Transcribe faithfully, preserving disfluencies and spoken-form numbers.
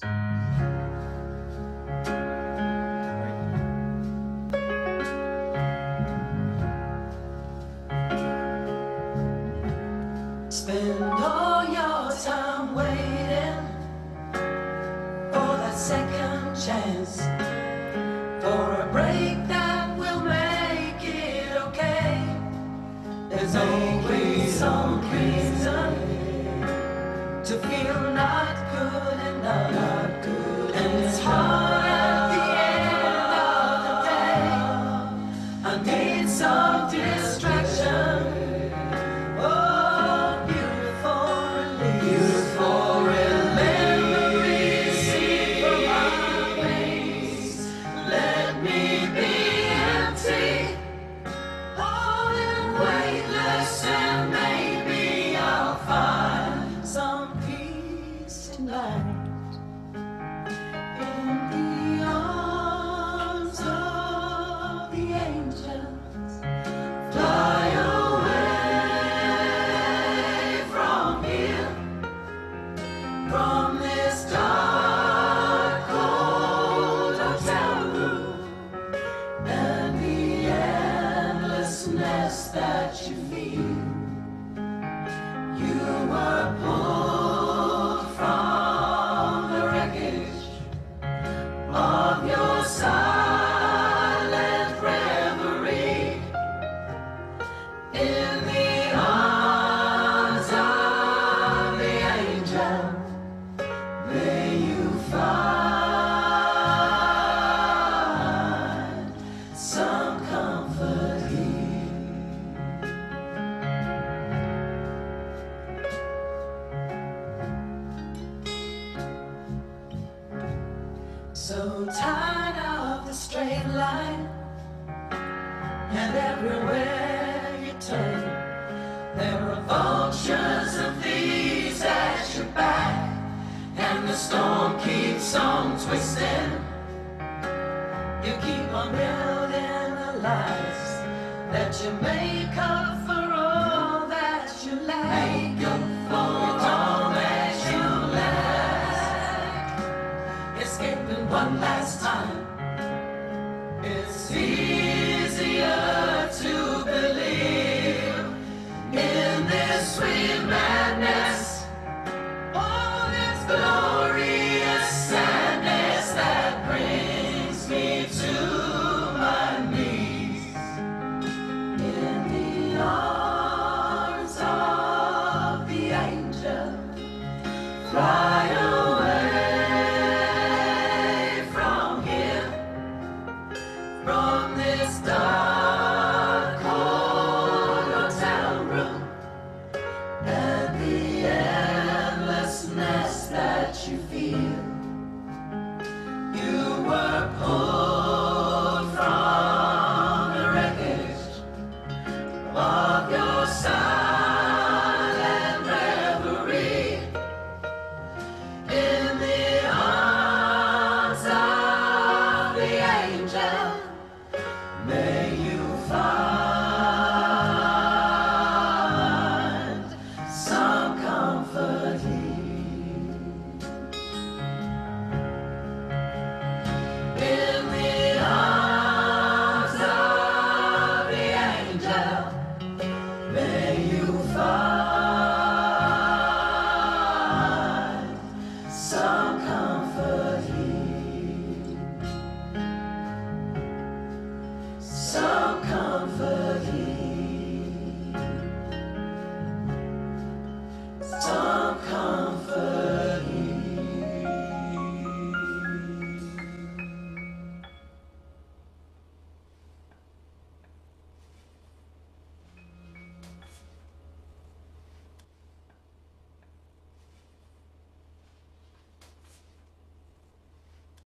Spend all your time waiting for that second chance, for a break that will make it okay. There's always some reason to feel not good enough, not good and it's hard at the end of the day. I need some distraction. From this dark, cold hotel room, and the endlessness that you feel, you were pulled from the wreckage of your silent reverie in the arms of the angel. May you find some comfort here. So tired of the straight line, and everywhere you turn, there are vultures of these at your back. And the storm keeps on twisting. You keep on building the lies that you make up for all that you lack. Make up for all that you lack. Escaping one last time. It's easier to believe in this sweet madness. Glorious sadness that brings me to my knees in the arms of the angel. Fly